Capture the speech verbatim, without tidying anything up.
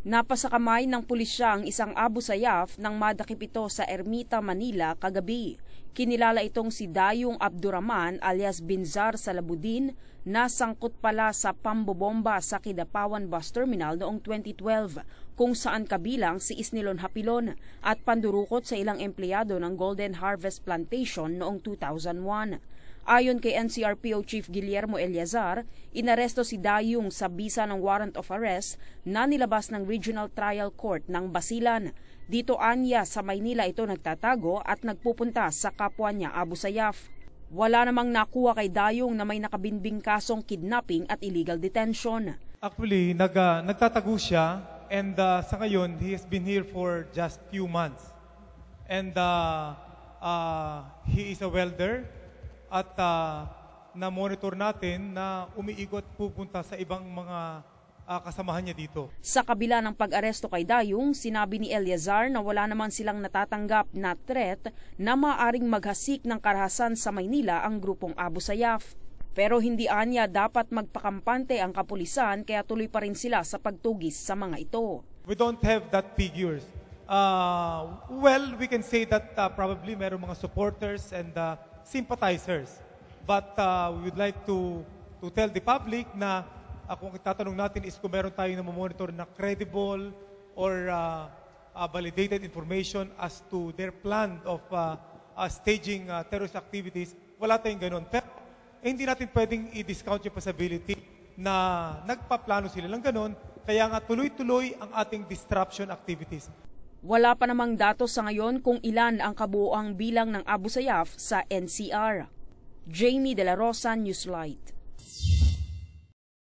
Napasakamay ng pulisya ang isang Abu Sayyaf nang madakip ito sa Ermita, Manila kagabi. Kinilala itong si Dayong Abdurrahman alias Binzar Salabudin na sangkot pala sa pambobomba sa Kidapawan Bus Terminal noong twenty twelve kung saan kabilang si Isnilon Hapilon at pandurukot sa ilang empleyado ng Golden Harvest Plantation noong two thousand one. Ayon kay N C R P O Chief Guillermo Eleazar, inaresto si Dayong sa bisa ng warrant of arrest na nilabas ng Regional Trial Court ng Basilan. Dito anya sa Maynila ito nagtatago at nagpupunta sa kapwa niya Abu Sayyaf. Wala namang nakuha kay Dayong na may nakabinbing kasong kidnapping at illegal detention. Actually, nag, uh, nagtatago siya and uh, sa ngayon, he has been here for just few months. And uh, uh, he is a welder. At uh, na-monitor natin na umiikot pupunta sa ibang mga uh, kasamahan niya dito. Sa kabila ng pag-aresto kay Dayong, sinabi ni Eleazar na wala naman silang natatanggap na threat na maaring maghasik ng karahasan sa Maynila ang grupong Abu Sayyaf. Pero hindi anya dapat magpakampante ang kapulisan kaya tuloy pa rin sila sa pagtugis sa mga ito. We don't have that figures. Uh, well, we can say that uh, probably meron mga supporters and uh, sympathizers. But uh, we would like to to tell the public na uh, kung tatanong natin is kung meron tayong namomonitor na credible or uh, uh, validated information as to their plan of uh, uh, staging uh, terrorist activities, wala tayong ganun. Pero eh, hindi natin pwedeng i-discount yung possibility na nagpaplano sila lang ganun, kaya nga tuloy-tuloy ang ating disruption activities. Wala pa namang datos sa ngayon kung ilan ang kabuoang bilang ng Abu Sayyaf sa N C R. Jamie De La Rosa, Newslight.